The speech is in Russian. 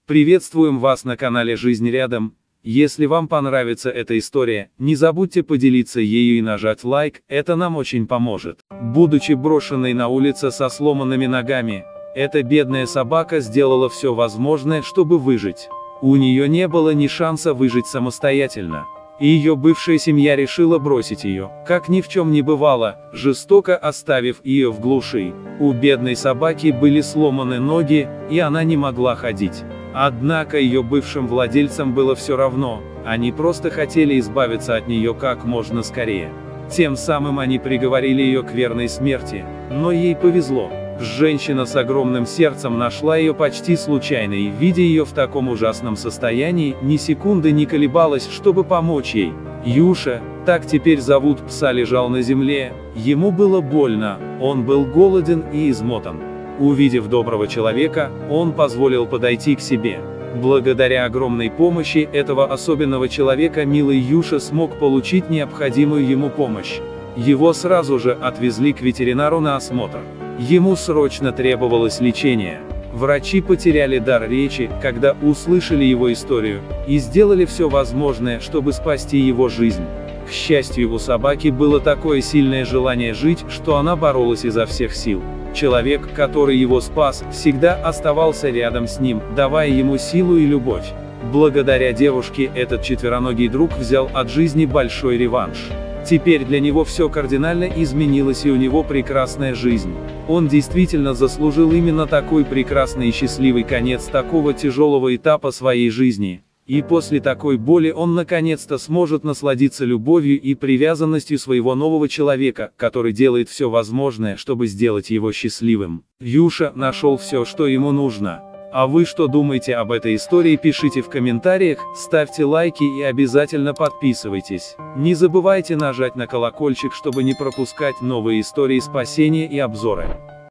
Приветствуем вас на канале «Жизнь рядом». Если вам понравится эта история, не забудьте поделиться ею и нажать лайк, это нам очень поможет. Будучи брошенной на улице со сломанными ногами, эта бедная собака сделала все возможное, чтобы выжить. У нее не было ни шанса выжить самостоятельно. И ее бывшая семья решила бросить ее, как ни в чем не бывало, жестоко оставив ее в глуши. У бедной собаки были сломаны ноги, и она не могла ходить. Однако ее бывшим владельцам было все равно, они просто хотели избавиться от нее как можно скорее. Тем самым они приговорили ее к верной смерти, но ей повезло. Женщина с огромным сердцем нашла ее почти случайно и, видя ее в таком ужасном состоянии, ни секунды не колебалась, чтобы помочь ей. Юша, так теперь зовут пса, лежал на земле, ему было больно, он был голоден и измотан. Увидев доброго человека, он позволил подойти к себе. Благодаря огромной помощи этого особенного человека милый Юша смог получить необходимую ему помощь. Его сразу же отвезли к ветеринару на осмотр. Ему срочно требовалось лечение. Врачи потеряли дар речи, когда услышали его историю, и сделали все возможное, чтобы спасти его жизнь. К счастью, у собаки было такое сильное желание жить, что она боролась изо всех сил. Человек, который его спас, всегда оставался рядом с ним, давая ему силу и любовь. Благодаря девушке этот четвероногий друг взял от жизни большой реванш. Теперь для него все кардинально изменилось, и у него прекрасная жизнь. Он действительно заслужил именно такой прекрасный и счастливый конец такого тяжелого этапа своей жизни. И после такой боли он наконец-то сможет насладиться любовью и привязанностью своего нового человека, который делает все возможное, чтобы сделать его счастливым. Юша нашел все, что ему нужно. А вы что думаете об этой истории? Пишите в комментариях, ставьте лайки и обязательно подписывайтесь. Не забывайте нажать на колокольчик, чтобы не пропускать новые истории спасения и обзоры.